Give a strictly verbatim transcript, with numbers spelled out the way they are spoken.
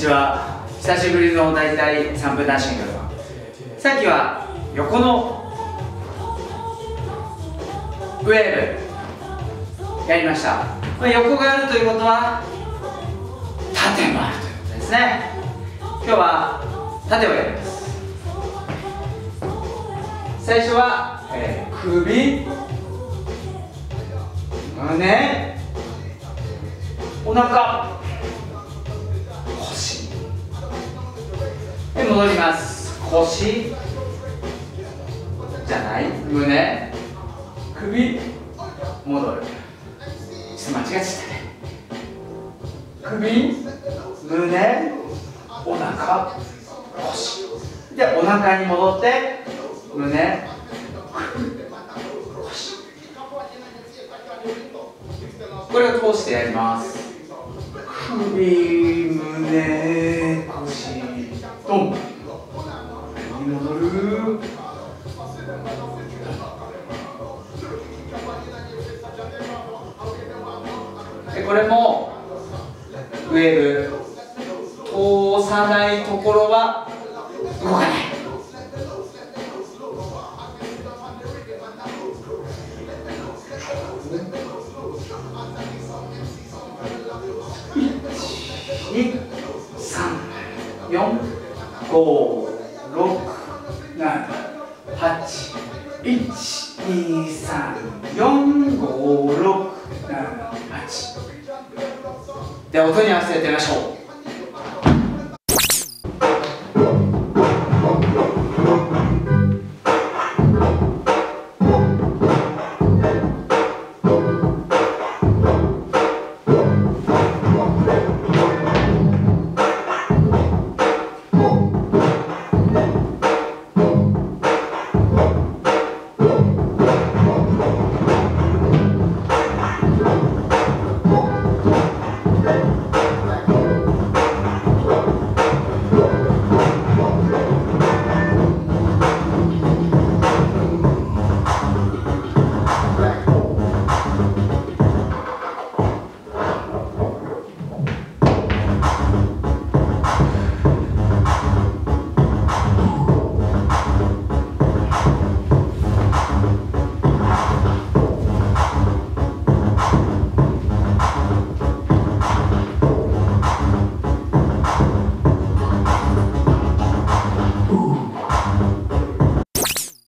は。久しぶりのだいたいさんぷんダンシング。さっきは横のウェーブやりました。まあ、横があるということは縦もあるということですね。今日は縦をやります。最初は、えー、首、胸、お腹、腰で戻ります。腰じゃない、胸、首、戻る。ちょっと間違えちゃったね。首、胸、お腹、腰でお腹に戻って胸、腰。これを通してやります。首、胸、腰、ドン。首戻る。でこれもウェーブ通さないところは動かない。いち、に、さん、よん、ご、ろく、なな、はち、いち、に、さん、よん、ご、ろく、なな、はち。では音に合わせてやってみましょう。